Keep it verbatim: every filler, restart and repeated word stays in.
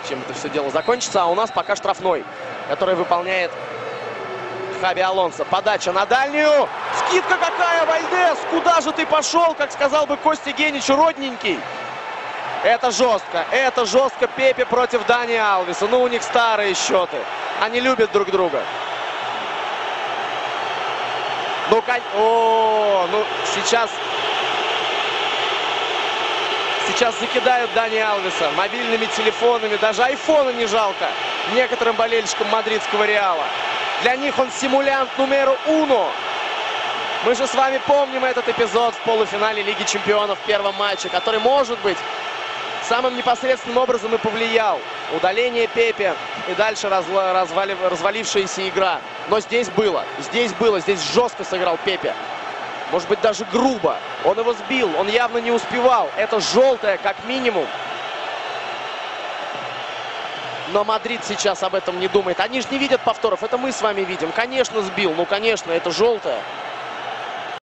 чем это все дело закончится. А у нас пока штрафной, который выполняет Хаби Алонсо. Подача на дальнюю. Скидка какая, Вальдес! Куда же ты пошел, как сказал бы Костя Генич, родненький? Это жестко. Это жестко. Пепе против Дани Алвеса. Ну, у них старые счеты. Они любят друг друга. Ну, кон... О, ну, сейчас... Сейчас закидают Дани Алвеса мобильными телефонами. Даже айфона не жалко некоторым болельщикам мадридского Реала. Для них он симулянт номер уно. Мы же с вами помним этот эпизод в полуфинале Лиги Чемпионов в первом матче, который, может быть, самым непосредственным образом и повлиял. Удаление Пепе и дальше развали... развалившаяся игра. Но здесь было, здесь было, здесь жестко сыграл Пепе. Может быть, даже грубо. Он его сбил, он явно не успевал. Это желтое, как минимум. Но Мадрид сейчас об этом не думает. Они же не видят повторов. Это мы с вами видим. Конечно, сбил. Ну, конечно, это желтое.